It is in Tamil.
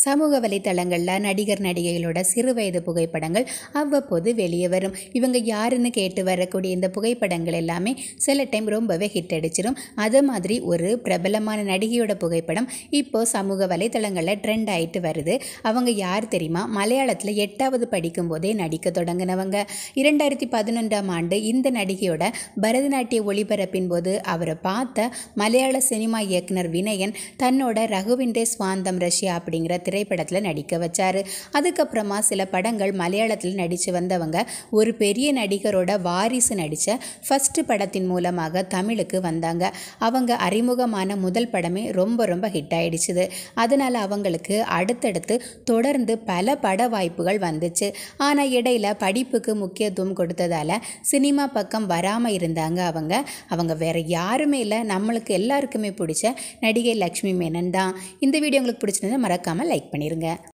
சமூக வலைத்தளங்களில் நடிகர் நடிகைகளோட சிறுவயது புகைப்படங்கள் அவ்வப்போது வெளியே வரும். இவங்க யாருன்னு கேட்டு வரக்கூடிய இந்த புகைப்படங்கள் எல்லாமே சில டைம் ரொம்பவே ஹிட் அடிச்சிடும். அது மாதிரி ஒரு பிரபலமான நடிகையோட புகைப்படம் இப்போது சமூக வலைத்தளங்களில் ட்ரெண்ட் ஆகிட்டு வருது. அவங்க யார் தெரியுமா? மலையாளத்தில் 8வது படிக்கும் போதே நடிக்க தொடங்கினவங்க. 2011ஆம் ஆண்டு இந்த நடிகையோட பரதநாட்டிய ஒளிபரப்பின் போது அவரை பார்த்த மலையாள சினிமா இயக்குனர் வினயன் தன்னோட ரகுவின்றே ஸ்வாந்தம் ரஷ்யா அப்படிங்கிற திரைப்படத்தில் நடிக்க வச்சார். அதுக்கப்புறமா சில படங்கள் மலையாளத்தில் நடித்து வந்தவங்க ஒரு பெரிய நடிகரோட வாரிசு நடித்த ஃபஸ்ட்டு படத்தின் மூலமாக தமிழுக்கு வந்தாங்க. அவங்க அறிமுகமான முதல் படமே ரொம்ப ஹிட் ஆயிடுச்சுது. அதனால் அவங்களுக்கு அடுத்தடுத்து தொடர்ந்து பல பட வாய்ப்புகள் வந்துச்சு. ஆனால் இடையில படிப்புக்கு முக்கியத்துவம் கொடுத்ததால் சினிமா பக்கம் வராமல் இருந்தாங்க. அவங்க வேற யாருமே இல்லை, நம்மளுக்கு எல்லாருக்குமே பிடிச்ச நடிகை லக்ஷ்மி மேனன் தான். இந்த வீடியோ உங்களுக்கு பிடிச்சிருந்தா மறக்காமல் லைக் பண்ணிடுங்க.